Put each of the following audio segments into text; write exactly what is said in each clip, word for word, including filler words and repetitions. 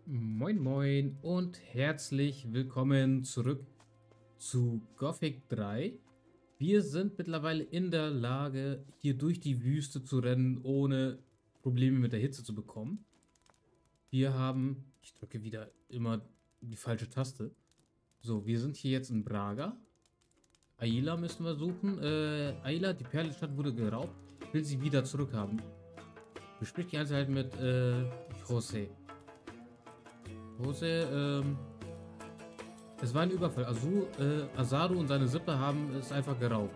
Moin Moin und herzlich willkommen zurück zu Gothic drei. Wir sind mittlerweile in der Lage, hier durch die Wüste zu rennen, ohne Probleme mit der Hitze zu bekommen. Wir haben, ich drücke wieder immer die falsche Taste. So, wir sind hier jetzt in Braga. Aila müssen wir suchen. Äh, Aila, die Perlenstadt wurde geraubt. Ich will sie wieder zurückhaben. Bespricht die Einzelheiten mit äh, José. Jose, ähm, es war ein Überfall. Azu, äh, Azaru und seine Sippe haben es einfach geraubt.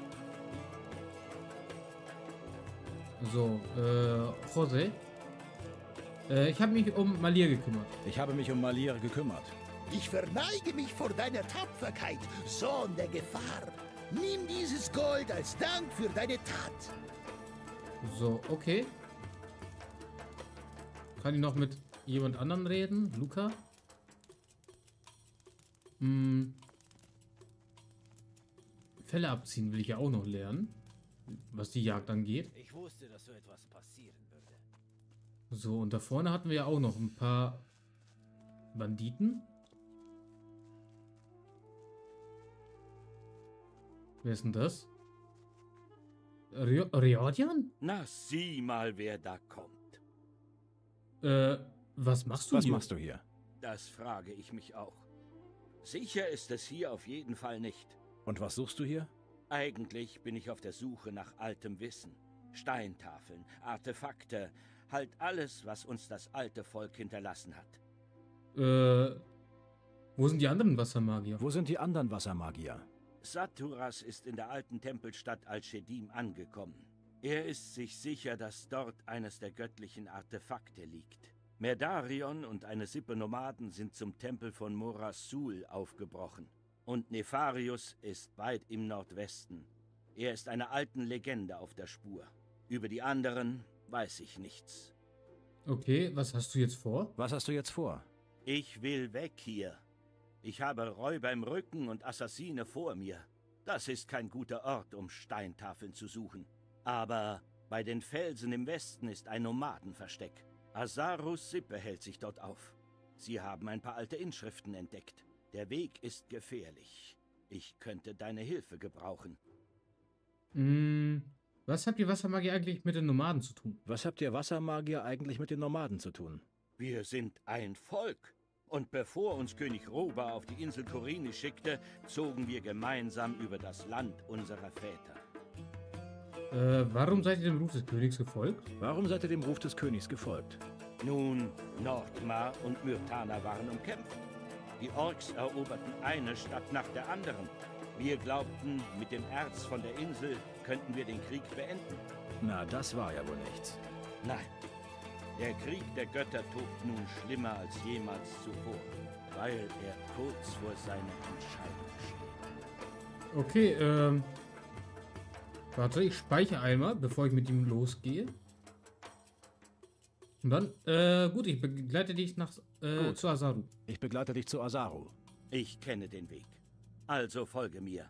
So, äh, Jose. Äh, ich habe mich um Malir gekümmert. Ich habe mich um Malir gekümmert. Ich verneige mich vor deiner Tapferkeit, Sohn der Gefahr. Nimm dieses Gold als Dank für deine Tat. So, okay. Kann ich noch mit jemand anderen reden? Luca? Hm. Fälle abziehen will ich ja auch noch lernen. Was die Jagd angeht. Ich wusste, dass so etwas passieren würde. So, und da vorne hatten wir ja auch noch ein paar Banditen. Wer ist denn das? Riordan? Na, sieh mal, wer da kommt. Äh, was machst du Was hier? machst du hier? Das frage ich mich auch. Sicher ist es hier auf jeden Fall nicht. Und was suchst du hier? Eigentlich bin ich auf der Suche nach altem Wissen. Steintafeln, Artefakte, halt alles, was uns das alte Volk hinterlassen hat. Äh, wo sind die anderen Wassermagier? Wo sind die anderen Wassermagier? Saturas ist in der alten Tempelstadt Al-Shedim angekommen. Er ist sich sicher, dass dort eines der göttlichen Artefakte liegt. Merdarion und eine Sippe Nomaden sind zum Tempel von Morasul aufgebrochen. Und Nefarius ist weit im Nordwesten. Er ist einer alten Legende auf der Spur. Über die anderen weiß ich nichts. Okay, was hast du jetzt vor? Was hast du jetzt vor? Ich will weg hier. Ich habe Räuber im Rücken und Assassine vor mir. Das ist kein guter Ort, um Steintafeln zu suchen. Aber bei den Felsen im Westen ist ein Nomadenversteck. Azarus Sippe hält sich dort auf. Sie haben ein paar alte Inschriften entdeckt. Der Weg ist gefährlich. Ich könnte deine Hilfe gebrauchen. Hm, was habt ihr Wassermagier eigentlich mit den Nomaden zu tun? Was habt ihr Wassermagier eigentlich mit den Nomaden zu tun? Wir sind ein Volk. Und bevor uns König Roba auf die Insel Korini schickte, zogen wir gemeinsam über das Land unserer Väter. Äh, warum seid ihr dem Ruf des Königs gefolgt? Warum seid ihr dem Ruf des Königs gefolgt? Nun, Nordmar und Myrtana waren umkämpft. Die Orks eroberten eine Stadt nach der anderen. Wir glaubten, mit dem Erz von der Insel könnten wir den Krieg beenden. Na, das war ja wohl nichts. Nein, der Krieg der Götter tobt nun schlimmer als jemals zuvor, weil er kurz vor seiner Entscheidung steht. Okay, ähm... Warte, ich speichere einmal, bevor ich mit ihm losgehe. Und dann, äh, gut, ich begleite dich nach, äh, Gut. zu Azaru. Ich begleite dich zu Azaru. Ich kenne den Weg. Also folge mir.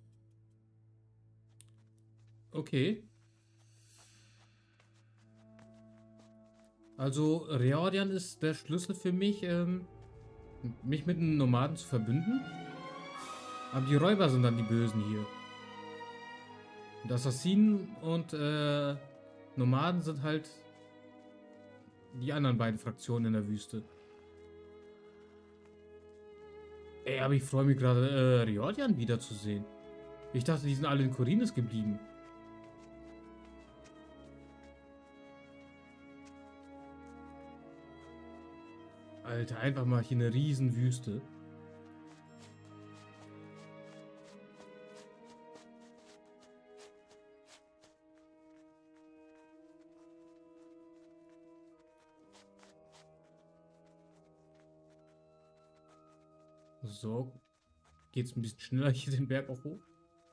Okay. Also, Riordan ist der Schlüssel für mich, ähm, mich mit einem Nomaden zu verbünden. Aber die Räuber sind dann die Bösen hier. Und Assassinen und, äh, Nomaden sind halt die anderen beiden Fraktionen in der Wüste. Ey, aber ich freue mich gerade, äh, Riordan wiederzusehen. Ich dachte, die sind alle in Khorinis geblieben. Alter, einfach mal hier eine riesen Wüste. So, geht's ein bisschen schneller hier den Berg auch hoch.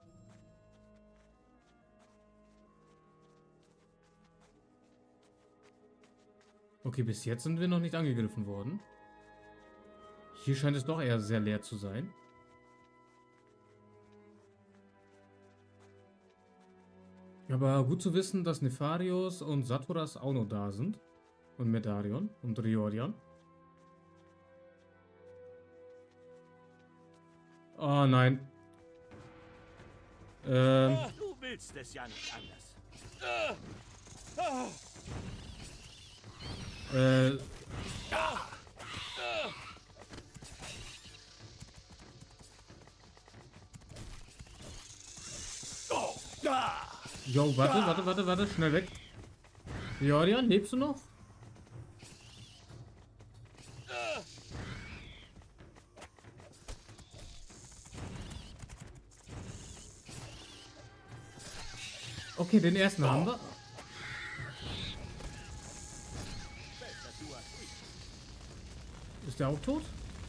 Okay, bis jetzt sind wir noch nicht angegriffen worden. Hier scheint es doch eher sehr leer zu sein. Aber gut zu wissen, dass Nefarius und Saturas auch noch da sind. Und Medarion und Riordan. Oh nein. Ähm. Du willst es ja nicht anders. Äh. Jo, warte, warte, warte, warte, schnell weg. Riordan, lebst du noch? Okay, den ersten haben wir. Ist der auch tot?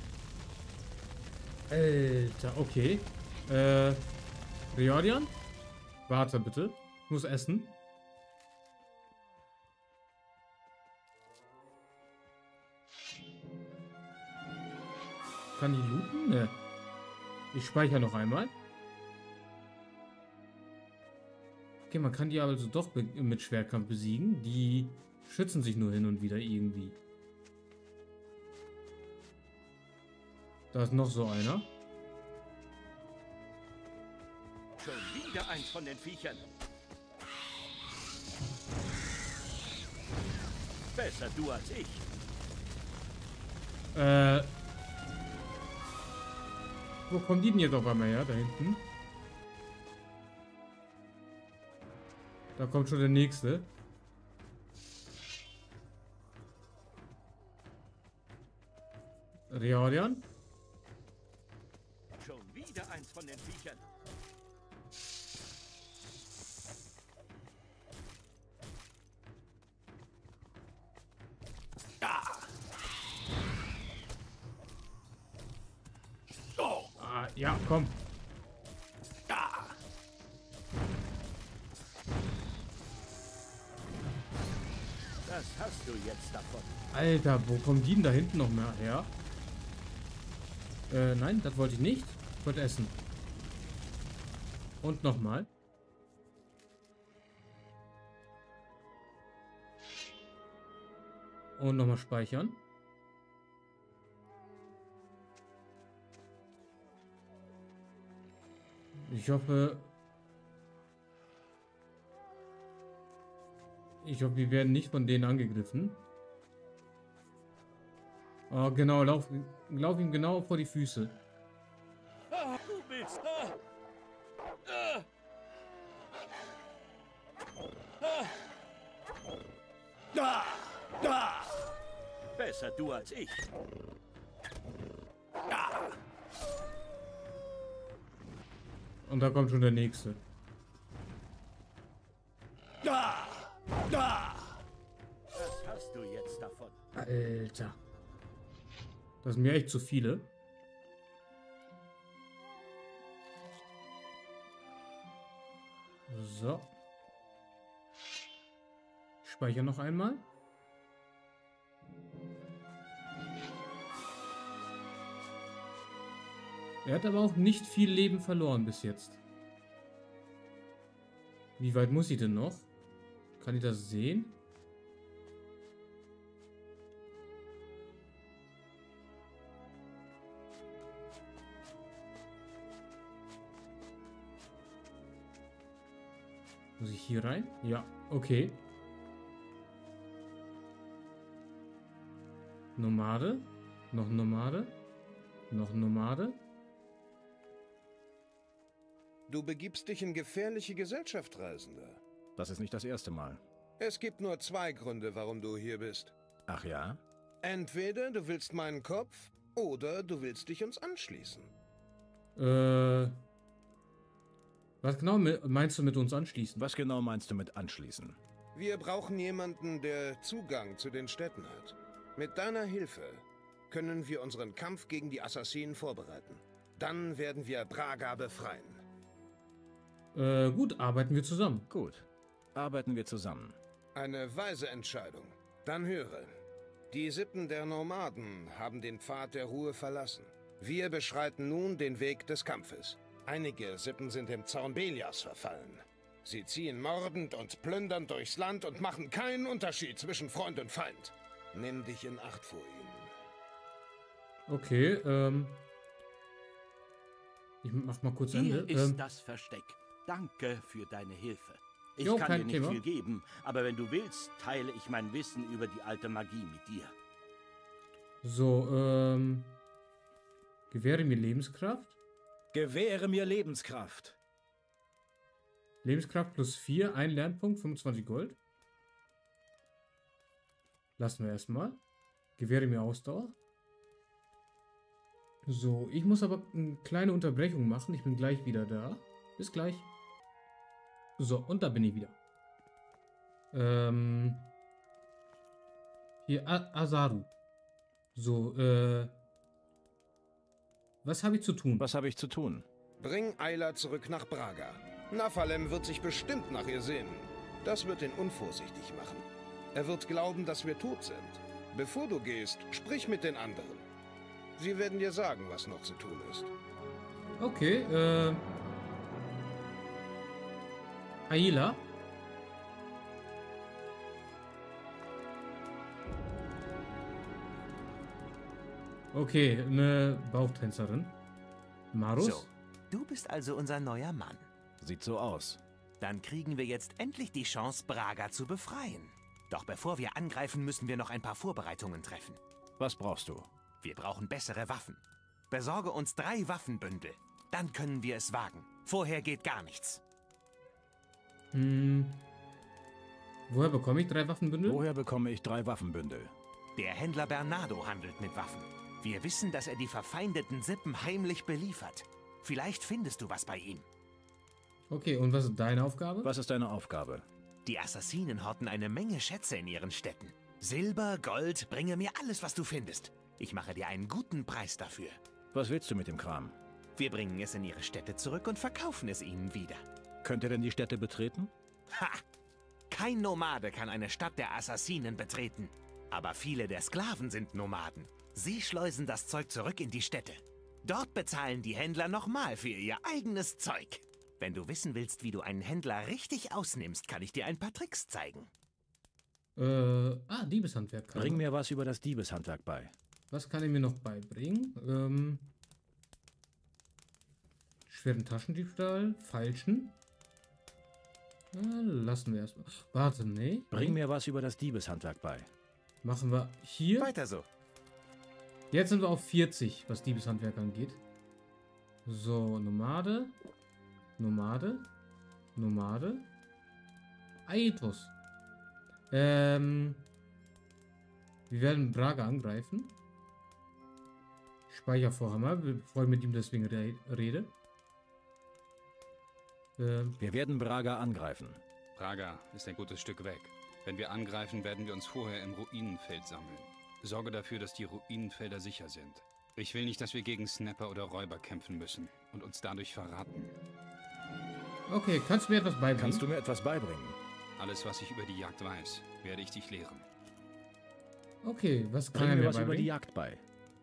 Alter, okay. Äh, Riordan? Warte bitte. Ich muss essen. Kann ich looten? Ne. Ich speichere noch einmal. Okay, man kann die also doch mit Schwertkampf besiegen. Die schützen sich nur hin und wieder irgendwie. Da ist noch so einer. Schon wieder eins von den Viechern. Besser du als ich. Äh. Wo kommen die denn jetzt auf einmal her? Da hinten. Da kommt schon der nächste. Riordan? Schon wieder eins von den Viechern. Ah, ja, komm. Das hast du jetzt davon. Alter, wo kommen die denn da hinten noch mehr her? Äh, nein, das wollte ich nicht. Ich wollte essen. Und nochmal. Und nochmal speichern. Ich hoffe... Ich hoffe, wir werden nicht von denen angegriffen. Oh, genau, lauf, lauf ihm genau vor die Füße. Ah, du willst. Ah. Ah. Ah. Ah. Besser du als ich. Ah. Und da kommt schon der nächste. Ah. Ah. Was hast du jetzt davon? Alter. Das sind mir echt zu viele. So. Ich speichere noch einmal. Er hat aber auch nicht viel Leben verloren bis jetzt. Wie weit muss ich denn noch? Kann ich das sehen? Muss ich hier rein? Ja, okay. Nomade. Noch Nomade. Noch Nomade. Du begibst dich in gefährliche Gesellschaft, Reisender. Das ist nicht das erste Mal. Es gibt nur zwei Gründe, warum du hier bist. Ach ja? Entweder du willst meinen Kopf, oder du willst dich uns anschließen. Äh... Was genau meinst du mit uns anschließen? Was genau meinst du mit anschließen? Wir brauchen jemanden, der Zugang zu den Städten hat. Mit deiner Hilfe können wir unseren Kampf gegen die Assassinen vorbereiten. Dann werden wir Braga befreien. Äh, gut, arbeiten wir zusammen. Gut. Arbeiten wir zusammen. Eine weise Entscheidung. Dann höre. Die Sippen der Nomaden haben den Pfad der Ruhe verlassen. Wir beschreiten nun den Weg des Kampfes. Einige Sippen sind im Zorn Belias verfallen. Sie ziehen mordend und plündernd durchs Land und machen keinen Unterschied zwischen Freund und Feind. Nimm dich in Acht vor ihnen. Okay, ähm... Ich mach mal kurz Hier Ende. ist Ähm, das Versteck. Danke für deine Hilfe. Ich Jo, kann kein dir nicht Thema. viel geben, aber wenn du willst, teile ich mein Wissen über die alte Magie mit dir. so, ähm. Gewähre mir Lebenskraft. Gewähre mir Lebenskraft. Lebenskraft plus vier, ein Lernpunkt, fünfundzwanzig Gold. Lassen wir erstmal. Gewähre mir Ausdauer. So, ich muss aber eine kleine Unterbrechung machen. Ich bin gleich wieder da. Bis gleich. So, und da bin ich wieder. Ähm. Hier, A Asaru. So, äh. Was habe ich zu tun? Was habe ich zu tun? Bring Ayla zurück nach Braga. Naphalem wird sich bestimmt nach ihr sehnen. Das wird ihn unvorsichtig machen. Er wird glauben, dass wir tot sind. Bevor du gehst, sprich mit den anderen. Sie werden dir sagen, was noch zu tun ist. Okay, äh. Ayla. Okay, eine Bauchtänzerin. Marus? So, du bist also unser neuer Mann. Sieht so aus. Dann kriegen wir jetzt endlich die Chance, Braga zu befreien. Doch bevor wir angreifen, müssen wir noch ein paar Vorbereitungen treffen. Was brauchst du? Wir brauchen bessere Waffen. Besorge uns drei Waffenbündel. Dann können wir es wagen. Vorher geht gar nichts. Hm. Woher bekomme ich drei Waffenbündel? Woher bekomme ich drei Waffenbündel? Der Händler Bernardo handelt mit Waffen. Wir wissen, dass er die verfeindeten Sippen heimlich beliefert. Vielleicht findest du was bei ihm. Okay, und was ist deine Aufgabe? Was ist deine Aufgabe? Die Assassinen horten eine Menge Schätze in ihren Städten. Silber, Gold, bringe mir alles, was du findest. Ich mache dir einen guten Preis dafür. Was willst du mit dem Kram? Wir bringen es in ihre Städte zurück und verkaufen es ihnen wieder. Könnt ihr denn die Städte betreten? Ha! Kein Nomade kann eine Stadt der Assassinen betreten. Aber viele der Sklaven sind Nomaden. Sie schleusen das Zeug zurück in die Städte. Dort bezahlen die Händler nochmal für ihr eigenes Zeug. Wenn du wissen willst, wie du einen Händler richtig ausnimmst, kann ich dir ein paar Tricks zeigen. Äh, ah, Diebeshandwerk. kann Bring ich. mir was über das Diebeshandwerk bei. Was kann ich mir noch beibringen? Ähm, schweren Taschendiebstahl, Feilschen. Äh, lassen wir erstmal. Warte, nee. Bring mir was über das Diebeshandwerk bei. Machen wir hier. Weiter so. Jetzt sind wir auf vierzig, was Diebeshandwerk angeht. So, Nomade. Nomade. Nomade. Aethos. Ähm. Wir werden Braga angreifen. Speichervorhammer, bevor ich mit ihm deswegen re rede. Ähm, Wir werden Braga angreifen. Braga ist ein gutes Stück weg. Wenn wir angreifen, werden wir uns vorher im Ruinenfeld sammeln. Sorge dafür, dass die Ruinenfelder sicher sind. Ich will nicht, dass wir gegen Snapper oder Räuber kämpfen müssen und uns dadurch verraten. okay, kannst du mir etwas beibringen? Kannst du mir etwas beibringen? Alles, was ich über die Jagd weiß, werde ich dich lehren. Okay, was kann Bring er mir mir was über die beibringen? Jagd bei.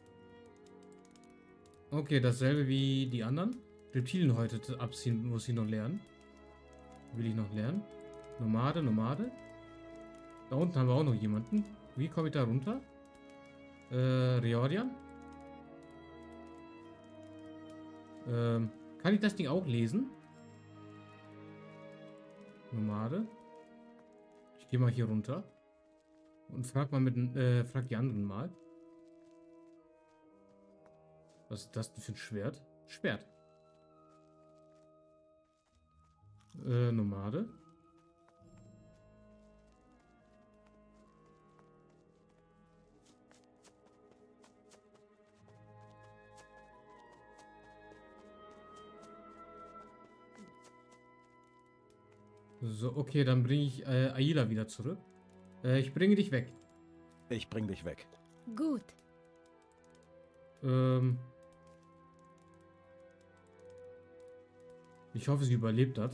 Okay, dasselbe wie die anderen. Reptilienhäute abziehen muss ich noch lernen. Will ich noch lernen. Nomade, Nomade. Da unten haben wir auch noch jemanden. Wie komme ich da runter? Äh, Riordian. Ähm, kann ich das Ding auch lesen? Nomade. Ich gehe mal hier runter. Und frag mal mit, äh, frag die anderen mal. Was ist das denn für ein Schwert? Schwert. Äh, Nomade. So, okay, dann bringe ich äh, Ayla wieder zurück. Äh, ich bringe dich weg. Ich bring dich weg. Gut. Ähm. Ich hoffe, sie überlebt hat.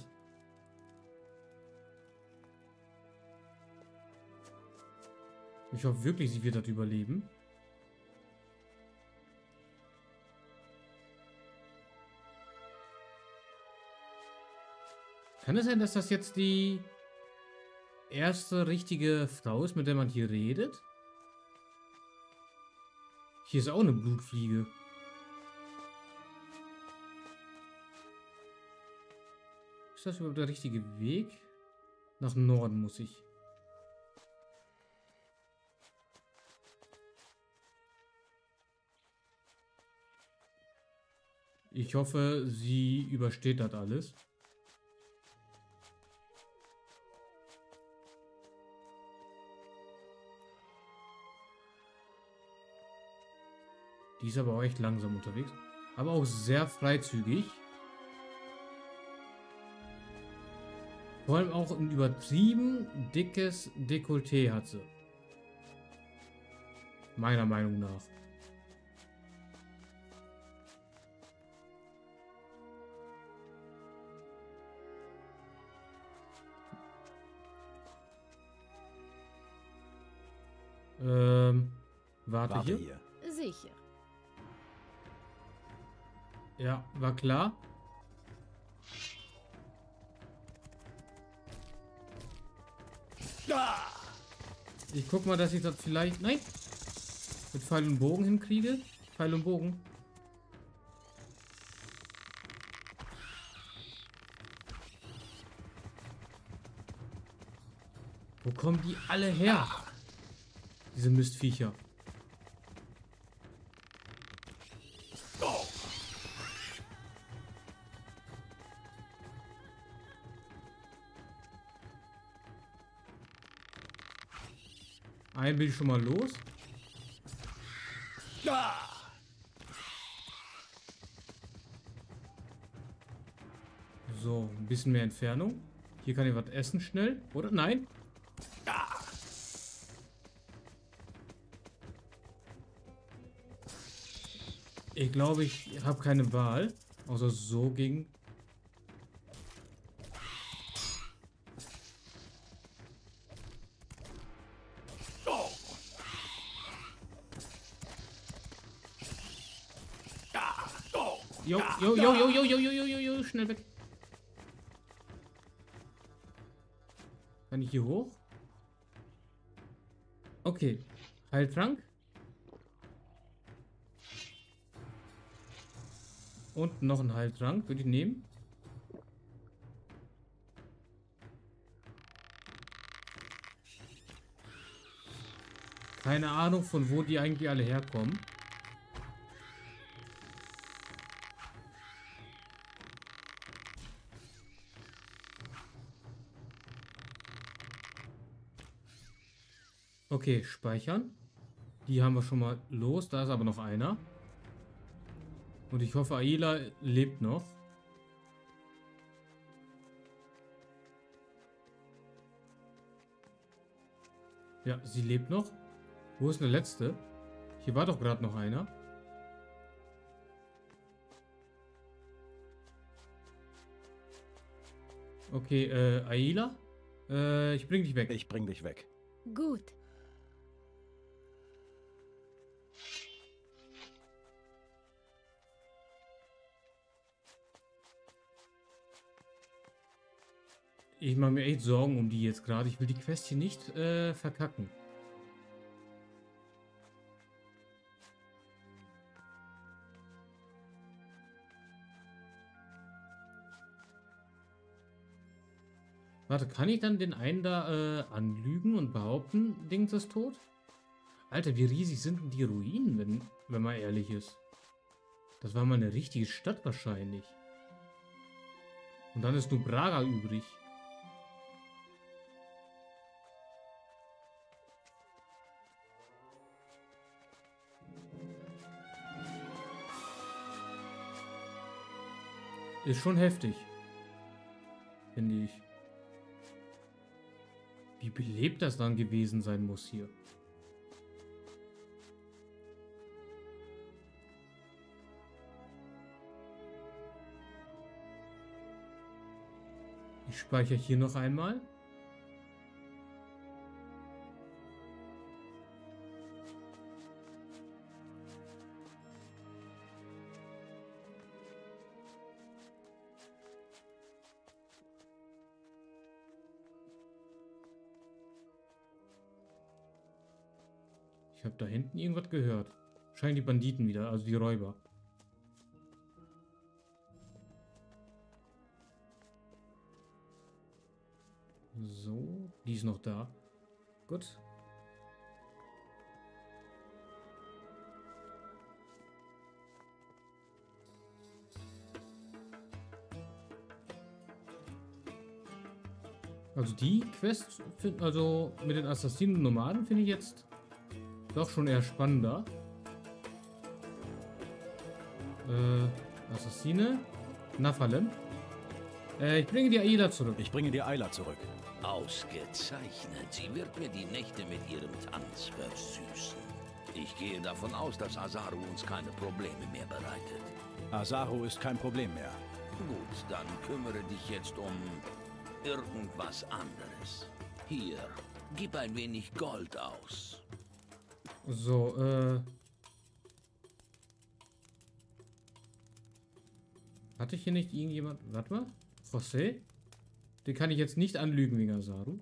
Ich hoffe wirklich, sie wird das überleben. Kann es sein, dass das jetzt die erste richtige Frau ist, mit der man hier redet? Hier ist auch eine Blutfliege. das überhaupt der richtige Weg? Nach Norden muss ich. Ich hoffe, sie übersteht das alles. Die ist aber auch echt langsam unterwegs. Aber auch sehr freizügig. Vor allem auch ein übertrieben dickes Dekolleté hat sie. Meiner Meinung nach. Ähm, warte, Warte hier. hier. Sicher. Ja, war klar. Ich guck mal, dass ich das vielleicht... Nein! Mit Pfeil und Bogen hinkriege. Pfeil und Bogen. Wo kommen die alle her? Diese Mistviecher. Einen bin ich schon mal los. So, ein bisschen mehr Entfernung. Hier kann ich was essen schnell. Oder? Nein? Ich glaube, ich habe keine Wahl. Außer so gegen... Jo, jo, jo, jo, jo, jo, jo, jo, jo, jo, schnell weg. Kann ich hier hoch? Okay. Heiltrank. Und noch ein Heiltrank. Würde ich nehmen. Keine Ahnung, von wo die eigentlich alle herkommen. Okay, speichern. Die haben wir schon mal los. Da ist aber noch einer. Und ich hoffe, Aila lebt noch. Ja, sie lebt noch. Wo ist der letzte? Hier war doch gerade noch einer. Okay, äh, Aila? Äh, ich bring dich weg. Ich bring dich weg. Gut. Ich mache mir echt Sorgen um die jetzt gerade. Ich will die Quest hier nicht äh, verkacken. Warte, kann ich dann den einen da äh, anlügen und behaupten, Dings ist tot? Alter, wie riesig sind denn die Ruinen, wenn, wenn man ehrlich ist? Das war mal eine richtige Stadt wahrscheinlich. Und dann ist nur Braga übrig. Ist schon heftig. Finde ich. Wie belebt das dann gewesen sein muss hier. Ich speichere hier noch einmal. Ich habe da hinten irgendwas gehört. Scheinen die Banditen wieder, also die Räuber. So, die ist noch da. Gut. Also die Quest, also mit den Assassinen und Nomaden finde ich jetzt doch schon eher spannender. Äh, Assassine. Naphalem. Äh, ich bringe die Aila zurück. Ich bringe die Ayla zurück. Ausgezeichnet. Sie wird mir die Nächte mit ihrem Tanz versüßen. Ich gehe davon aus, dass Azaru uns keine Probleme mehr bereitet. Azaru ist kein Problem mehr. Gut, dann kümmere dich jetzt um irgendwas anderes. Hier, gib ein wenig Gold aus. So, äh... hatte ich hier nicht irgendjemand... Warte mal. José? Den kann ich jetzt nicht anlügen wegen Azaru.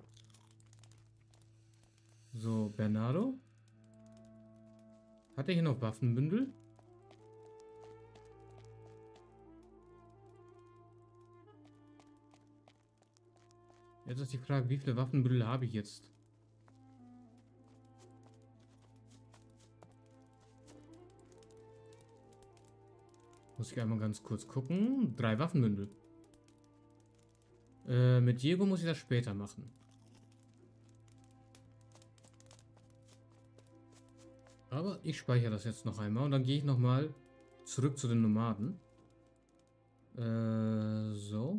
So, Bernardo. Hat er hier noch Waffenbündel? Jetzt ist die Frage, wie viele Waffenbündel habe ich jetzt? Muss ich einmal ganz kurz gucken. Drei Waffenbündel. Äh, mit Diego muss ich das später machen. Aber ich speichere das jetzt noch einmal und dann gehe ich nochmal zurück zu den Nomaden. Äh, so.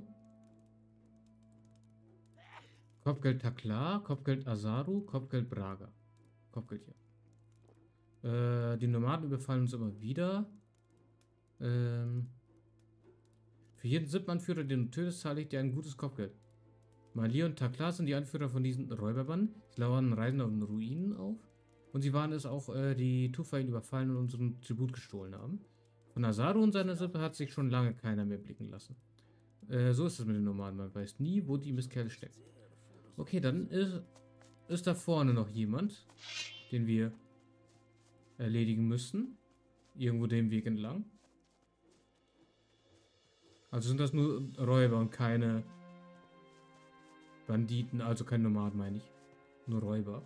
Kopfgeld Taklar, Kopfgeld Azaru, Kopfgeld Braga. Kopfgeld hier. Äh, die Nomaden überfallen uns immer wieder. Ähm, für jeden Sippenanführer, den du tötest, zahle ich dir ein gutes Kopfgeld. Mali und Taklar sind die Anführer von diesen Räuberbanden. Sie lauern Reisen auf den Ruinen auf. Und sie waren es auch, äh, die Tufail überfallen und unseren Tribut gestohlen haben. Von Azaru und seiner Sippe hat sich schon lange keiner mehr blicken lassen. Äh, so ist es mit den Nomaden. Man weiß nie, wo die Mistkerle steckt. Okay, dann ist, ist da vorne noch jemand, den wir erledigen müssen. Irgendwo den Weg entlang. Also sind das nur Räuber und keine Banditen, also kein Nomaden, meine ich. Nur Räuber.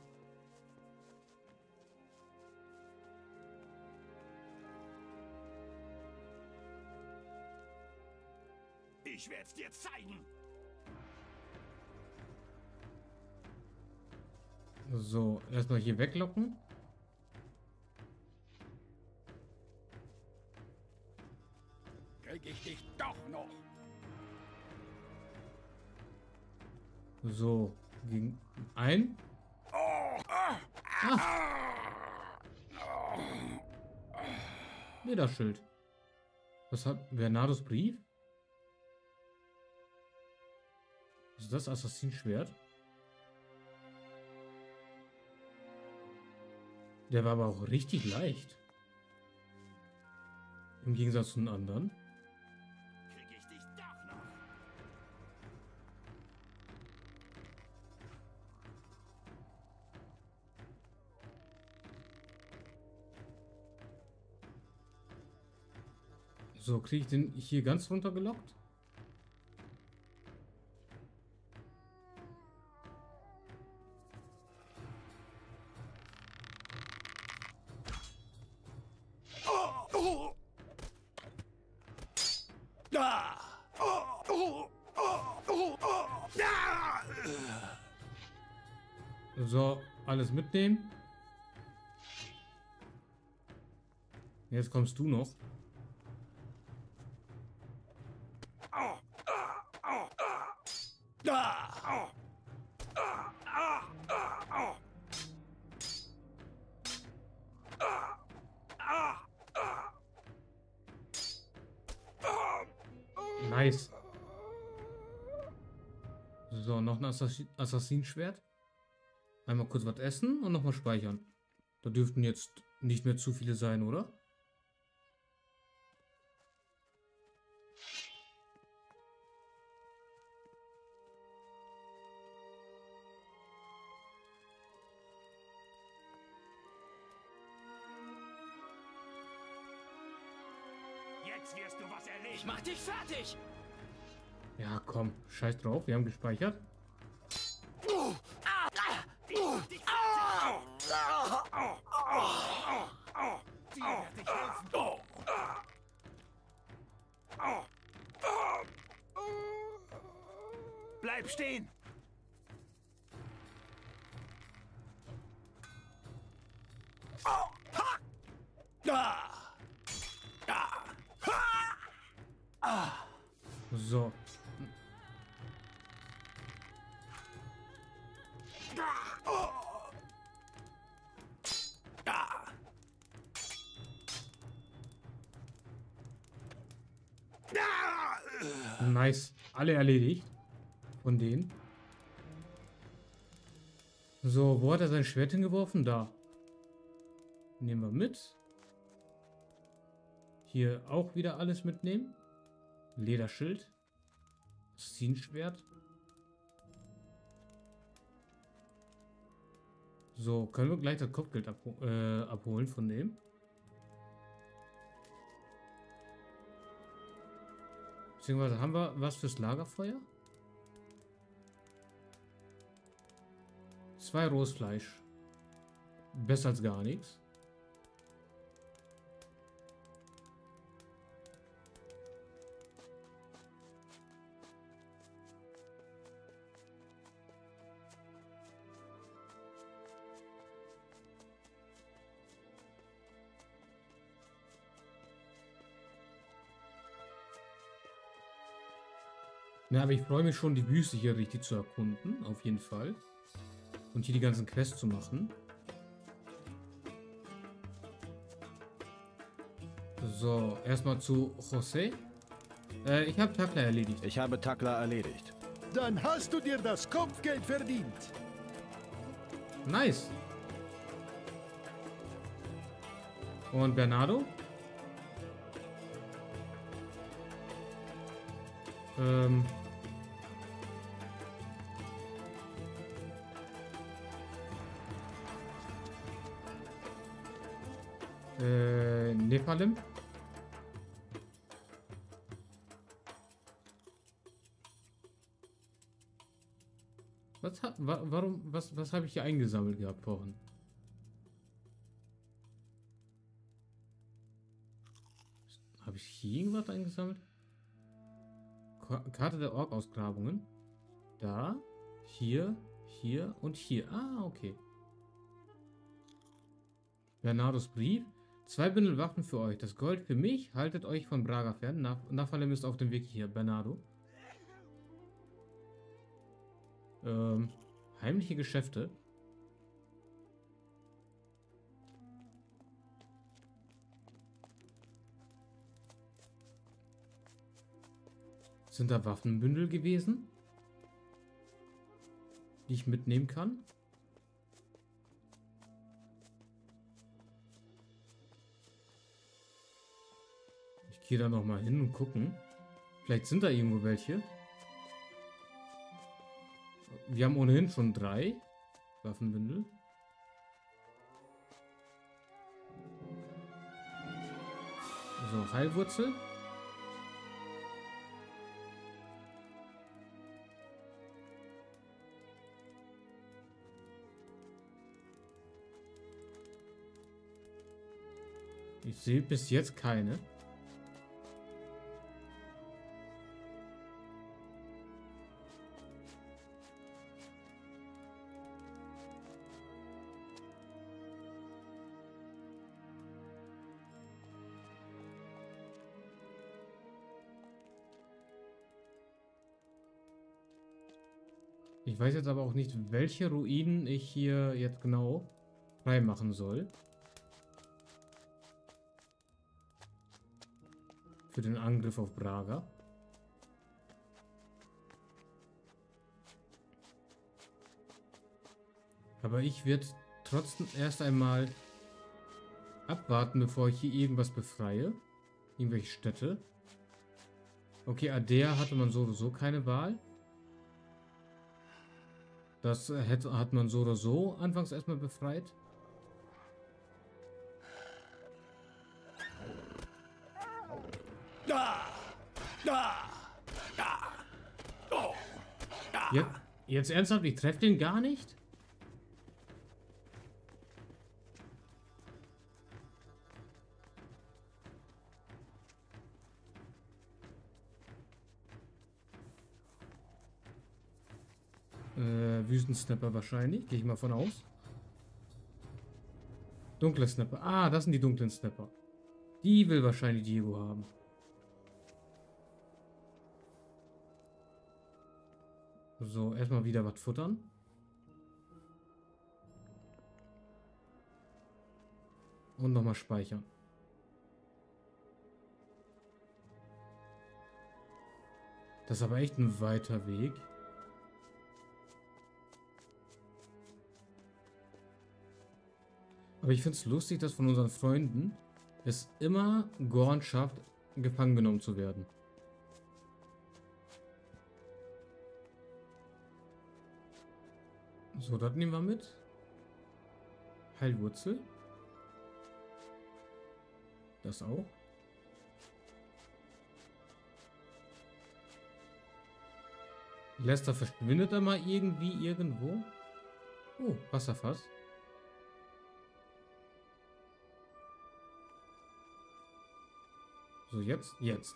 Ich werde es dir zeigen. So, erstmal hier weglocken. Krieg ich dich doch noch. So, gegen ein. Ah. Lederschild. Was hat Bernardos Brief? Ist das Assassinschwert? Der war aber auch richtig leicht. Im Gegensatz zu den anderen. Krieg ich dich doch noch. So, kriege ich den hier ganz runtergelockt? So, alles mitnehmen. Jetzt kommst du noch. Nice. So, noch ein Assassin Assassinschwert. Einmal kurz was essen und nochmal speichern. Da dürften jetzt nicht mehr zu viele sein, oder? Jetzt wirst du was erleben. Ich mach dich fertig! Ja, komm. Scheiß drauf. Wir haben gespeichert. Dir werde ich helfen. Bleib stehen! So. Nice. Alle erledigt. Von denen. So, wo hat er sein Schwert hingeworfen? Da. Nehmen wir mit. Hier auch wieder alles mitnehmen. Lederschild. Zienschwert. So, können wir gleich das Kopfgeld abho äh, abholen von dem. Beziehungsweise haben wir was fürs Lagerfeuer? Zwei rohes Fleisch. Besser als gar nichts. Na, aber ich freue mich schon, die Wüste hier richtig zu erkunden, auf jeden Fall. Und hier die ganzen Quests zu machen. So, erstmal zu José. Äh, ich habe Takla erledigt. Ich habe Takla erledigt. Dann hast du dir das Kopfgeld verdient. Nice. Und Bernardo? Ähm... Äh, Nepalem. Was hat, wa, warum, was, was habe ich hier eingesammelt gehabt vorhin? Habe ich hier irgendwas eingesammelt? Ka Karte der Ork-Ausgrabungen. Da, hier, hier und hier. Ah, okay. Bernardos Brief. Zwei Bündel Waffen für euch. Das Gold für mich. Haltet euch von Braga fern. Nach Nephalem ist auf dem Weg hier. Bernardo. Ähm, heimliche Geschäfte. Sind da Waffenbündel gewesen, die ich mitnehmen kann? Ich gehe da noch mal hin und gucken. Vielleicht sind da irgendwo welche. Wir haben ohnehin schon drei Waffenbündel. So, Heilwurzel. Ich sehe bis jetzt keine. Ich weiß jetzt aber auch nicht, welche Ruinen ich hier jetzt genau frei machen soll. Für den Angriff auf Braga. Aber ich werde trotzdem erst einmal abwarten, bevor ich hier irgendwas befreie. Irgendwelche Städte. Okay, Ardea hatte man so oder so keine Wahl. Das hätte, hat man so oder so anfangs erstmal befreit. Jetzt, jetzt ernsthaft, ich treffe den gar nicht? äh, Wüstensnapper wahrscheinlich. Gehe ich mal von aus. Dunkle Snapper. Ah, das sind die dunklen Snapper. Die will wahrscheinlich Diego haben. So, erstmal wieder was futtern. Und nochmal speichern. Das ist aber echt ein weiter Weg. Aber ich finde es lustig, dass von unseren Freunden es immer Gorn schafft, gefangen genommen zu werden. So, das nehmen wir mit. Heilwurzel. Das auch. Lester verschwindet da mal irgendwie irgendwo. Oh, Wasserfass. So, jetzt, jetzt.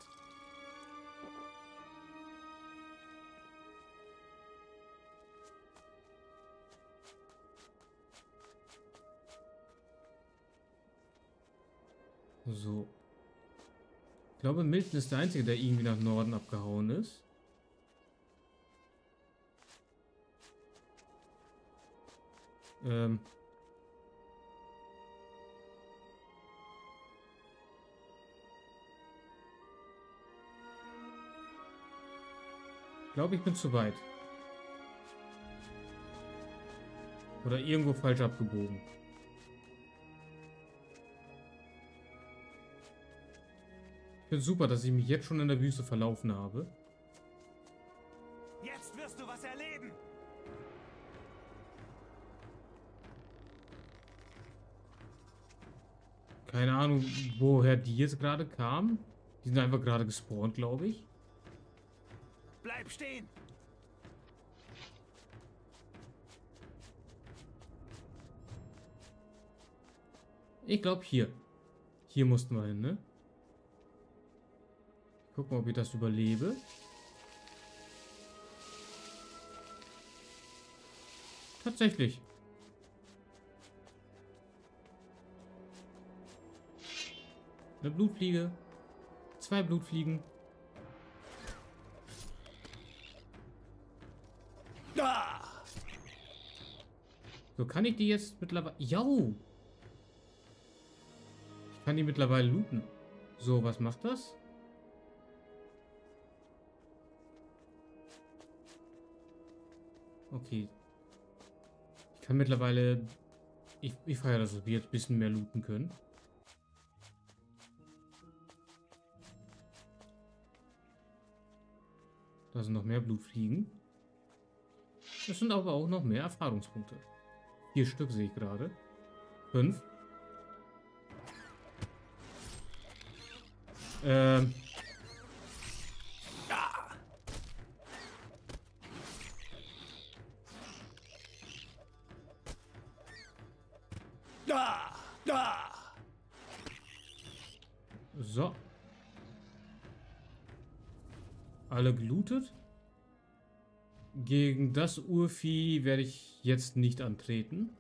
So. Ich glaube, Milton ist der Einzige, der irgendwie nach Norden abgehauen ist. Ähm. Ich glaube, ich bin zu weit. Oder irgendwo falsch abgebogen. Ich finde super, dass ich mich jetzt schon in der Wüste verlaufen habe. Jetzt wirst du was erleben. Keine Ahnung, woher die jetzt gerade kamen. Die sind einfach gerade gespawnt, glaube ich. Bleib stehen. Ich glaube hier. Hier mussten wir hin, ne? Gucken wir, ob ich das überlebe. Tatsächlich. Eine Blutfliege. Zwei Blutfliegen. So, kann ich die jetzt mittlerweile... Jau! Ich kann die mittlerweile looten. So, was macht das? Okay. Ich kann mittlerweile... Ich, ich feiere das, dass wir jetzt ein bisschen mehr looten können. Da sind noch mehr Blutfliegen. Das sind aber auch noch mehr Erfahrungspunkte. Vier Stück sehe ich gerade. Fünf. Ähm. So. Alle gelootet. Gegen das Urvieh werde ich jetzt nicht antreten.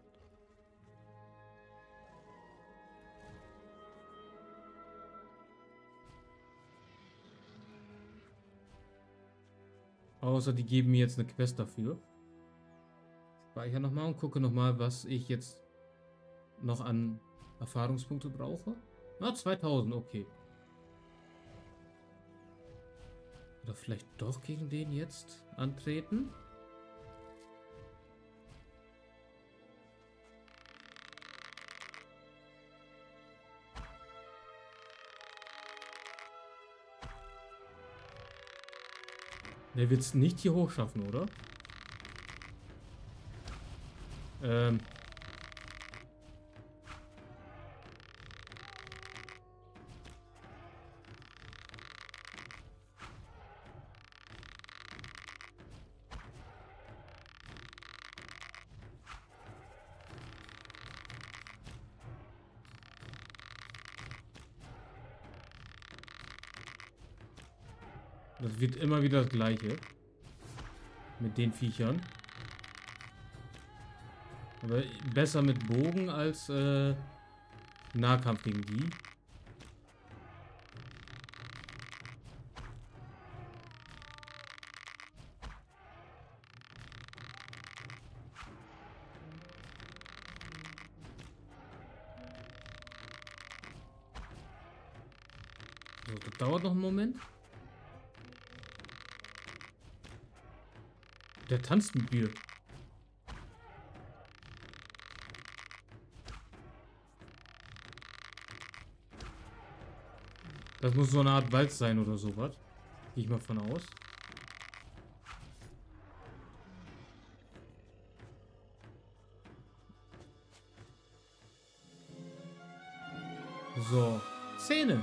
Außer die geben mir jetzt eine Quest dafür. Speichere nochmal und gucke nochmal, was ich jetzt noch an Erfahrungspunkte brauche. Ah, zweitausend, okay. Oder vielleicht doch gegen den jetzt antreten? Der wird es nicht hier hoch schaffen, oder? Ähm. Das wird immer wieder das Gleiche. Mit den Viechern. Aber besser mit Bogen als äh, Nahkampf gegen die. So, das dauert noch einen Moment. Der tanzt mit mir. Das muss so eine Art Wald sein oder sowas. Gehe ich mal von aus. So. Szene.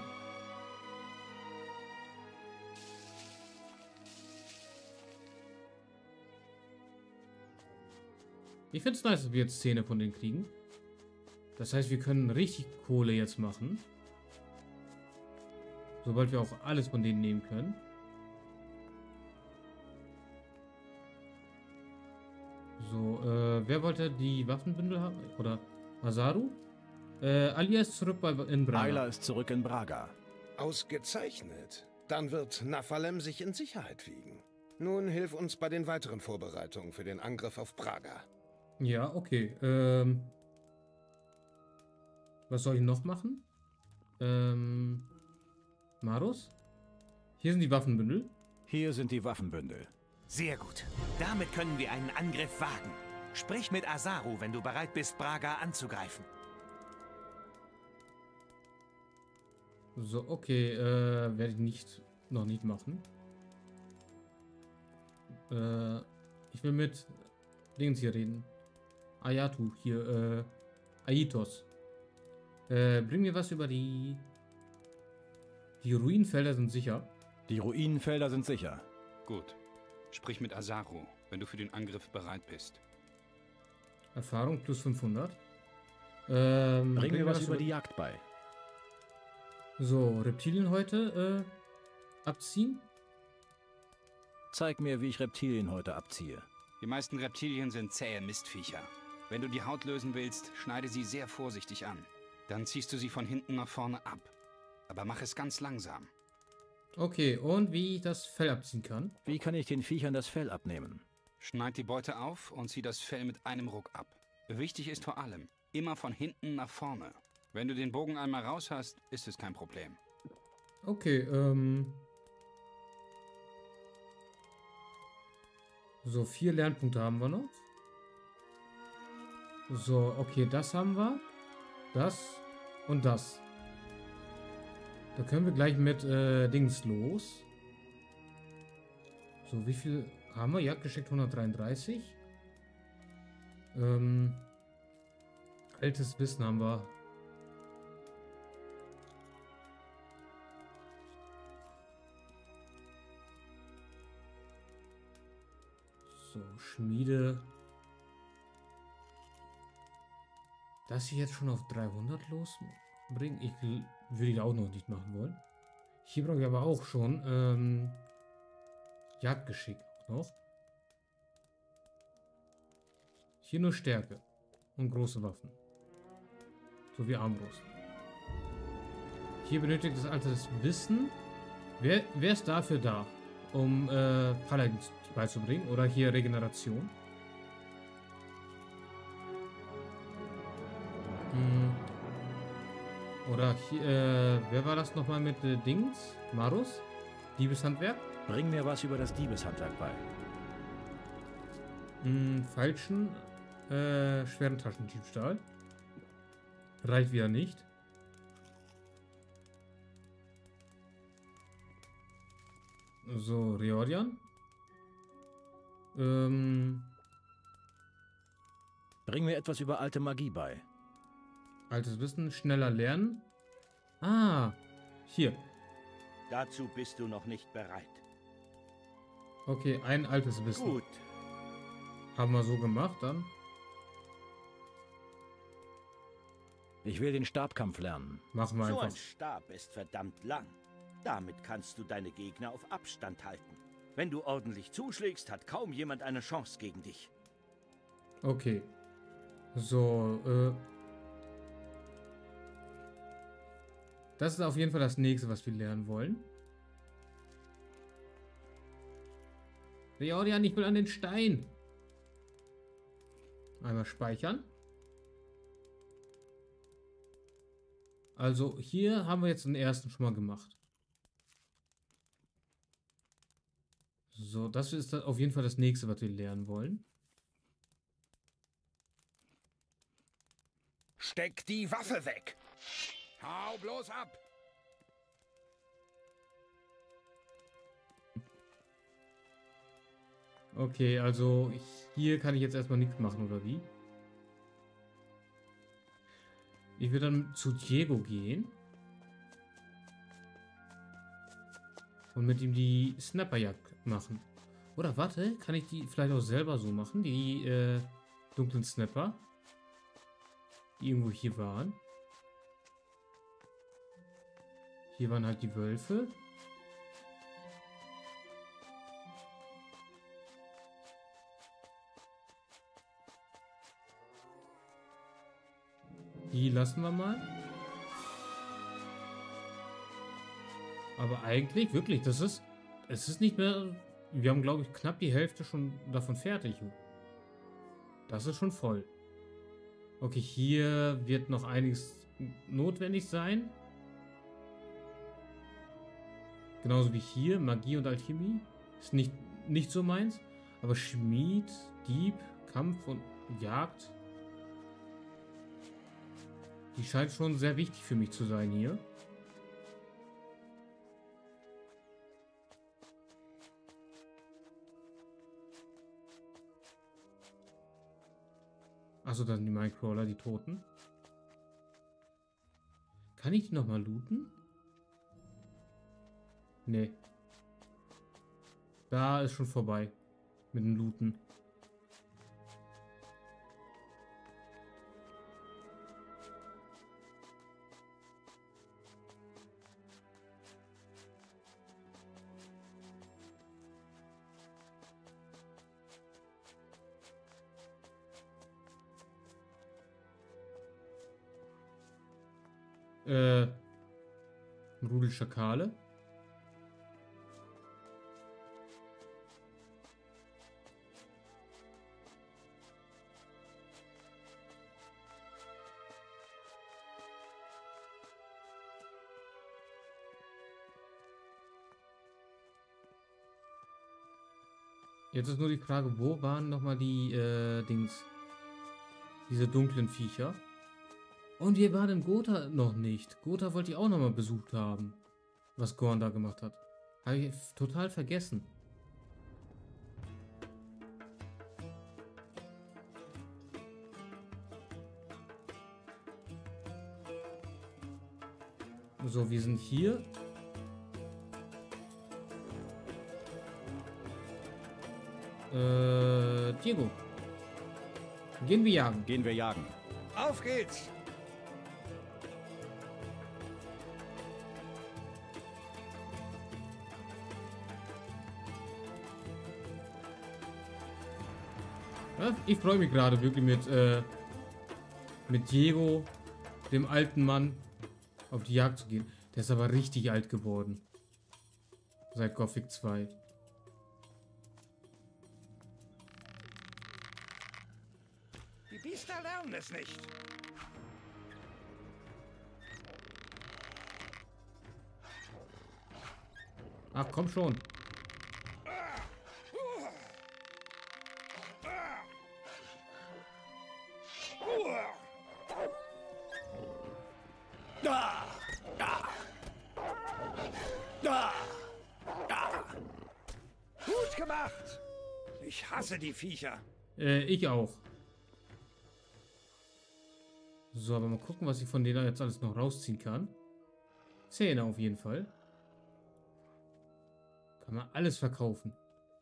Ich finde es nice, dass wir jetzt Szene von denen kriegen. Das heißt, wir können richtig Kohle jetzt machen. Sobald wir auch alles von denen nehmen können. So, äh, wer wollte die Waffenbündel haben? Oder Asaru? Äh, Alia ist zurück bei, in Braga. Ayla ist zurück in Braga. Ausgezeichnet. Dann wird Nephalem sich in Sicherheit wiegen. Nun hilf uns bei den weiteren Vorbereitungen für den Angriff auf Braga. Ja, okay. Ähm, was soll ich noch machen? Ähm, Marus? Hier sind die Waffenbündel. Hier sind die Waffenbündel. Sehr gut. Damit können wir einen Angriff wagen. Sprich mit Asaru, wenn du bereit bist, Braga anzugreifen. So, okay. Äh, werde ich nicht, noch nicht machen. Äh, ich will mit Dingens hier reden. Ayatu, hier, äh, Aitos. Äh, bring mir was über die... Die Ruinenfelder sind sicher. Die Ruinenfelder sind sicher. Gut. Sprich mit Asaru, wenn du für den Angriff bereit bist. Erfahrung plus fünfhundert. Ähm, bring mir was, was über die Jagd bei. So, Reptilien heute äh, abziehen. Zeig mir, wie ich Reptilien heute abziehe. Die meisten Reptilien sind zähe Mistviecher. Wenn du die Haut lösen willst, schneide sie sehr vorsichtig an. Dann ziehst du sie von hinten nach vorne ab. Aber mach es ganz langsam. Okay, und wie ich das Fell abziehen kann? Wie kann ich den Viechern das Fell abnehmen? Schneid die Beute auf und zieh das Fell mit einem Ruck ab. Wichtig ist vor allem, immer von hinten nach vorne. Wenn du den Bogen einmal raus hast, ist es kein Problem. Okay, ähm... So, vier Lernpunkte haben wir noch. So, okay, das haben wir. Das und das. Da können wir gleich mit äh, Dings los. So, wie viel haben wir? Jagdgeschick hundertdreiunddreißig. Ähm, altes Wissen haben wir. So, Schmiede. Das hier jetzt schon auf dreihundert losbringen? Ich würde ich auch noch nicht machen wollen. Hier brauche ich aber auch schon ähm, Jagdgeschick noch. Hier nur Stärke und große Waffen. So wie Armbrust. Hier benötigt das altes Wissen. Wer, wer ist dafür da? Um äh, Paladin beizubringen? Oder hier Regeneration? Hm. Oder hier, äh, wer war das nochmal mit äh, Dings? Marus? Diebeshandwerk? Bring mir was über das Diebeshandwerk bei. Hm, falschen, äh, schweren Taschendiebstahl. Reicht wieder nicht. So, Riorian. Ähm. Bring mir etwas über alte Magie bei. Altes Wissen, schneller lernen. Ah, hier. Dazu bist du noch nicht bereit. Okay, ein altes Wissen. Gut. Haben wir so gemacht dann. Ich will den Stabkampf lernen. Machen wir So einfach. ein Stab ist verdammt lang. Damit kannst du deine Gegner auf Abstand halten. Wenn du ordentlich zuschlägst, hat kaum jemand eine Chance gegen dich. Okay. So, äh. Das ist auf jeden Fall das nächste, was wir lernen wollen. Leorian, ich will an den Stein. Einmal speichern. Also hier haben wir jetzt den ersten schon mal gemacht. So, das ist auf jeden Fall das nächste, was wir lernen wollen. Steck die Waffe weg! Hau bloß ab! Okay, also hier kann ich jetzt erstmal nichts machen, oder wie? Ich würde dann zu Diego gehen. Und mit ihm die Snapperjagd machen. Oder warte, kann ich die vielleicht auch selber so machen? Die äh, dunklen Snapper. Die irgendwo hier waren. Hier waren halt die Wölfe. Die lassen wir mal. Aber eigentlich, wirklich, das ist... Es ist nicht mehr... Wir haben, glaube ich, knapp die Hälfte schon davon fertig. Das ist schon voll. Okay, hier wird noch einiges notwendig sein. Genauso wie hier. Magie und Alchemie. Ist nicht, nicht so meins. Aber Schmied, Dieb, Kampf und Jagd... Die scheint schon sehr wichtig für mich zu sein hier. Achso, das sind die Minecrawler, die Toten. Kann ich die nochmal looten? Nee. Da ist schon vorbei. Mit dem Looten. Äh, Rudel Schakale. Jetzt ist nur die Frage, wo waren nochmal die äh, Dings? Diese dunklen Viecher. Und wir waren in Gotha noch nicht. Gotha wollte ich auch nochmal besucht haben. Was Gorn da gemacht hat. Habe ich total vergessen. So, wir sind hier. Äh, Diego. Gehen wir jagen. Gehen wir jagen. Auf geht's! Ja, ich freue mich gerade wirklich mit, äh, mit Diego, dem alten Mann, auf die Jagd zu gehen. Der ist aber richtig alt geworden. Seit Gothic zwei. Die Biester lernen es nicht. Ach, komm schon. Da! Da! Da! Da! Gut gemacht! Ich hasse die Viecher. Äh, ich auch. So, aber mal gucken, was ich von denen jetzt alles noch rausziehen kann. Zähne auf jeden Fall. Kann man alles verkaufen.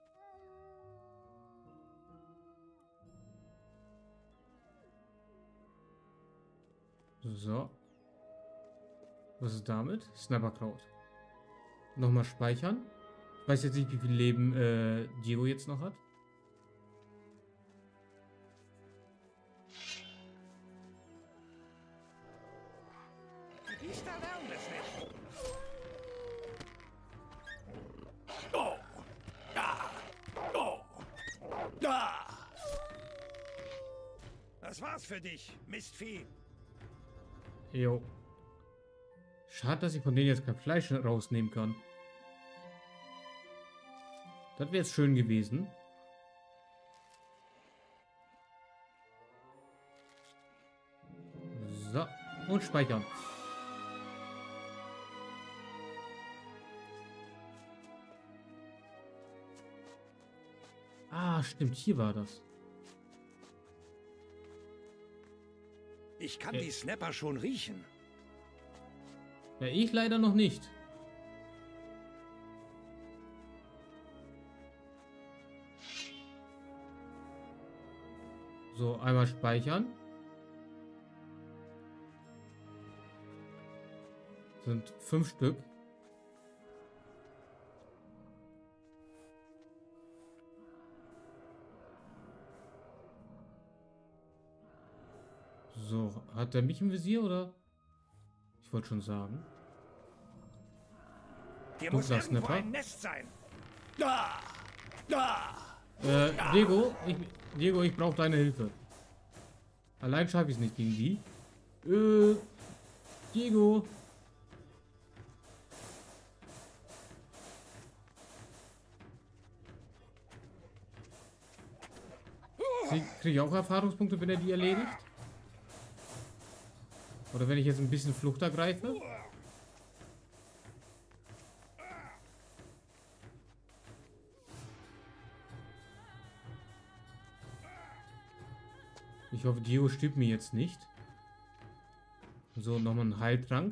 So. Was ist damit? Snapperkraut. Nochmal speichern. Ich weiß jetzt nicht, wie viel Leben äh, Diego jetzt noch hat. Das war's für dich, Mistvieh. Jo. Schade, dass ich von denen jetzt kein Fleisch rausnehmen kann. Das wäre jetzt schön gewesen. So. Und speichern. Ah, stimmt. Hier war das. Ich kann Äh. die Snapper schon riechen. Ja, ich leider noch nicht. So, einmal speichern. Sind fünf Stück. So, hat er mich im Visier oder? Ich wollte schon sagen. Hier Du muss sagst, irgendwo Snapper? ein Nest sein. Da! Da! Äh, Diego, ich, Diego, ich brauche deine Hilfe. Allein schaffe ich es nicht gegen die. Äh, Diego. Kriege krieg ich auch Erfahrungspunkte, wenn er die erledigt? Oder wenn ich jetzt ein bisschen Flucht ergreife? Ich hoffe, Diego stirbt mir jetzt nicht. So, nochmal ein Heiltrank.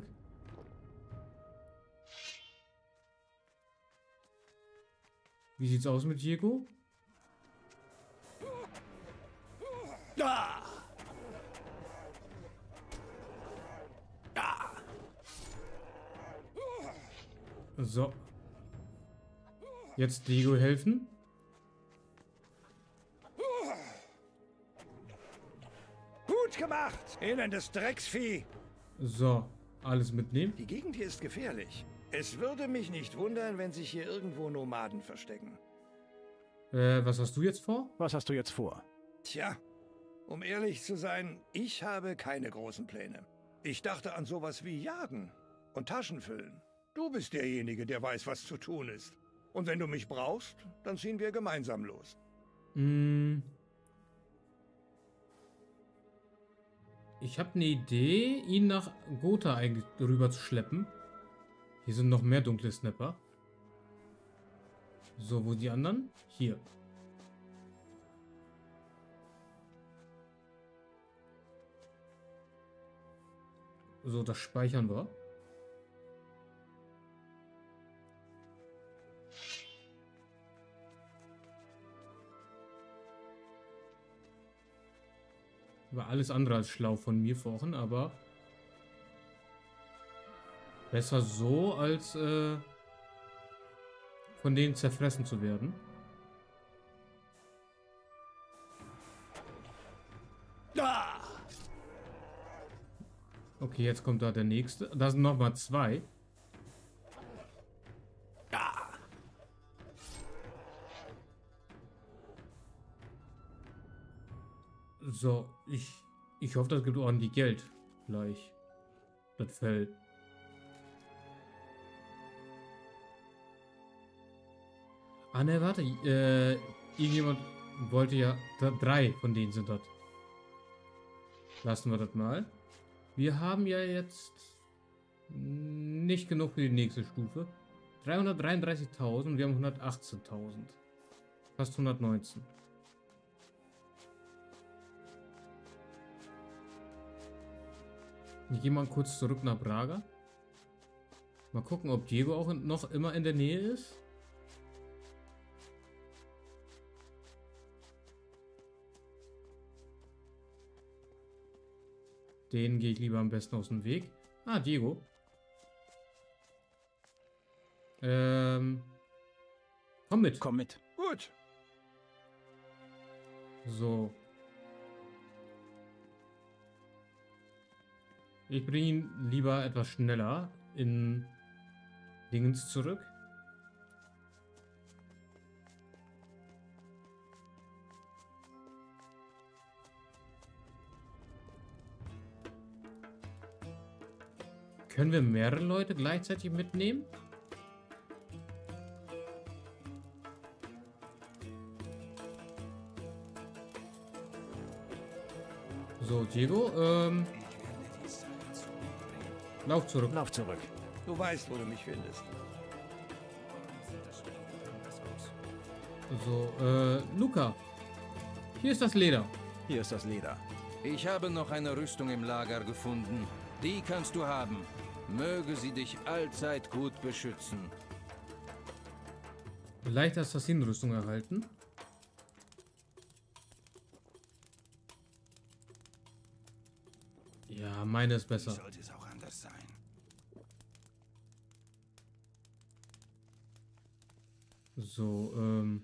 Wie sieht's aus mit Diego? Da! So. Jetzt Diego helfen. Gut gemacht, elendes Drecksvieh. So, alles mitnehmen. Die Gegend hier ist gefährlich. Es würde mich nicht wundern, wenn sich hier irgendwo Nomaden verstecken. Äh, was hast du jetzt vor? Was hast du jetzt vor? Tja, um ehrlich zu sein, ich habe keine großen Pläne. Ich dachte an sowas wie Jagen und Taschen füllen. Du bist derjenige, der weiß, was zu tun ist. Und wenn du mich brauchst, dann ziehen wir gemeinsam los. Hm. Ich habe eine Idee, ihn nach Gotha eigentlich rüber zu schleppen. Hier sind noch mehr dunkle Snapper. So, wo die anderen? Hier. So, das speichern wir. War alles andere als schlau von mir vorhin, aber besser so, als äh, von denen zerfressen zu werden. Da! Okay, jetzt kommt da der nächste. Da sind nochmal zwei. Da! So, ich, ich hoffe, das gibt ordentlich Geld gleich. Das Feld. Ah ne, warte. Äh, irgendjemand wollte ja... Da, drei von denen sind das. Lassen wir das mal. Wir haben ja jetzt nicht genug für die nächste Stufe. dreihundertdreiunddreißigtausend und wir haben hundertachtzehntausend. Fast hundertneunzehn. Ich gehe mal kurz zurück nach Braga. Mal gucken, ob Diego auch noch immer in der Nähe ist. Den gehe ich lieber am besten aus dem Weg. Ah, Diego. Ähm. Komm mit. Komm mit. Gut. So. Ich bringe ihn lieber etwas schneller in Dingens zurück. Können wir mehrere Leute gleichzeitig mitnehmen? So, Diego, ähm... Lauf zurück. Lauf zurück. Du weißt, wo du mich findest. So, äh, Luca. Hier ist das Leder. Hier ist das Leder. Ich habe noch eine Rüstung im Lager gefunden. Die kannst du haben. Möge sie dich allzeit gut beschützen. Leichte Assassinenrüstung erhalten. Ja, meine ist besser. Sollte es auch anders sein. So, ähm...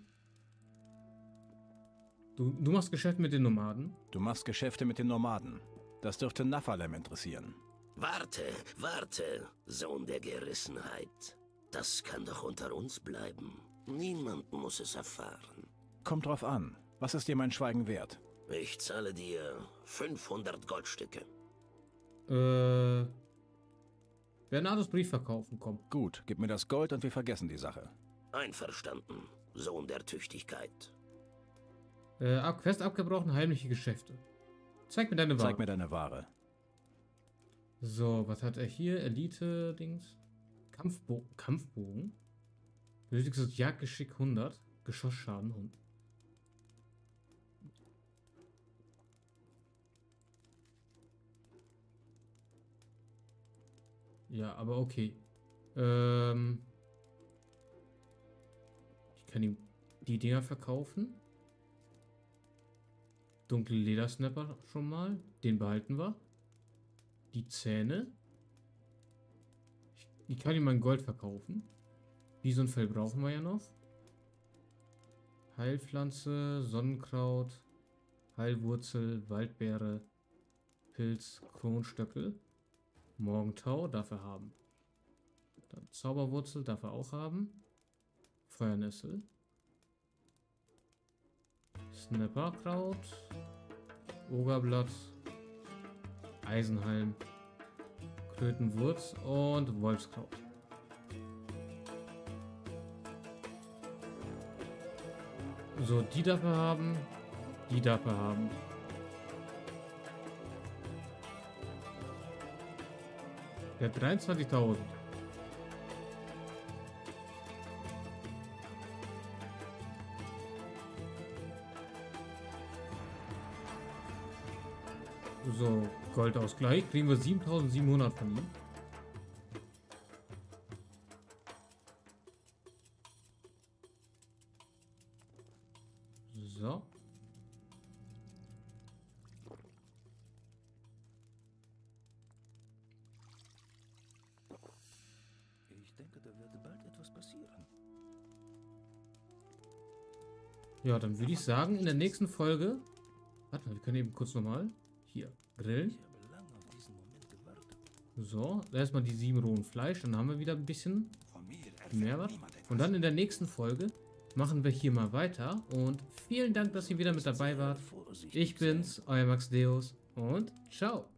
Du, du machst Geschäfte mit den Nomaden? Du machst Geschäfte mit den Nomaden. Das dürfte Naphalem interessieren. Warte, warte, Sohn der Gerissenheit. Das kann doch unter uns bleiben. Niemand muss es erfahren. Kommt drauf an. Was ist dir mein Schweigen wert? Ich zahle dir fünfhundert Goldstücke. Äh... Bernardos Brief verkaufen, komm. Gut, gib mir das Gold und wir vergessen die Sache. Einverstanden, Sohn der Tüchtigkeit. Äh, ab, Quest abgebrochen, heimliche Geschäfte. Zeig mir deine Ware. Zeig mir deine Ware. So, was hat er hier? Elite-Dings. Kampfbo Kampfbogen. Benötigtes Jagdgeschick hundert. Geschossschaden hundert. Ja, aber okay. Ähm... Ich kann ihm die Dinger verkaufen. Dunkle Ledersnapper schon mal. Den behalten wir. Die Zähne. Ich, ich kann ihm mein Gold verkaufen. Bisonfell brauchen wir ja noch. Heilpflanze, Sonnenkraut, Heilwurzel, Waldbeere, Pilz, Kronstöckel. Morgentau darf er haben. Dann Zauberwurzel darf er auch haben. Feuernessel. Snapperkraut. Ogerblatt. Eisenhalm. Krötenwurz und Wolfskraut. So, die darf er haben. Die darf er haben. Der hat dreiundzwanzigtausend. So, Goldausgleich. Kriegen wir siebentausendsiebenhundert von ihm. So. Ich denke, da wird bald etwas passieren. Ja, dann würde ich sagen, in der nächsten Folge... Warte mal, wir können eben kurz nochmal... Hier, grillen. So, erstmal die sieben rohen Fleisch, dann haben wir wieder ein bisschen mehr was. Und dann in der nächsten Folge machen wir hier mal weiter. Und vielen Dank, dass ihr wieder mit dabei wart. Ich bin's, euer Max Deus und ciao.